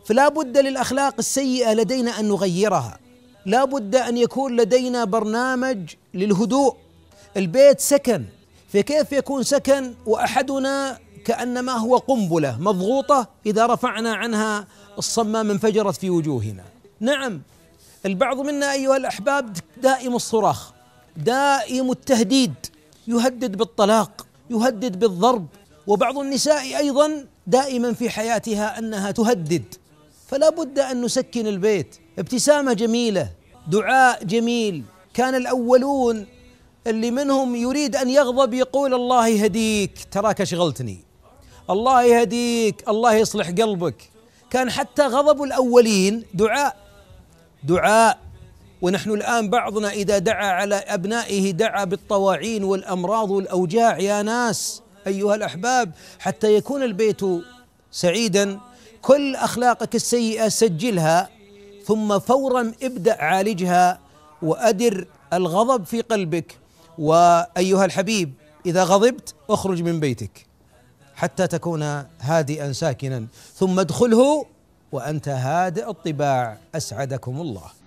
فلا بد للأخلاق السيئة لدينا أن نغيرها، لا بد أن يكون لدينا برنامج للهدوء. البيت سكن، فكيف يكون سكن وأحدنا كأنما هو قنبلة مضغوطة إذا رفعنا عنها الصمام انفجرت في وجوهنا؟ نعم، البعض منا أيها الأحباب دائم الصراخ، دائم التهديد، يهدد بالطلاق، يهدد بالضرب، وبعض النساء أيضا دائما في حياتها أنها تهدد. فلا بد أن نسكن البيت، ابتسامة جميلة، دعاء جميل. كان الأولون اللي منهم يريد أن يغضب يقول الله يهديك تراك شغلتني، الله يهديك، الله يصلح قلبك. كان حتى غضب الأولين دعاء. ونحن الآن بعضنا إذا دعا على أبنائه دعا بالطواعين والأمراض والأوجاع. يا ناس أيها الأحباب، حتى يكون البيت سعيدا كل أخلاقك السيئة سجلها، ثم فورا ابدأ عالجها وأدر الغضب في قلبك. وأيها الحبيب، إذا غضبت اخرج من بيتك حتى تكون هادئا ساكنا، ثم ادخله وأنت هادئ الطباع. أسعدكم الله.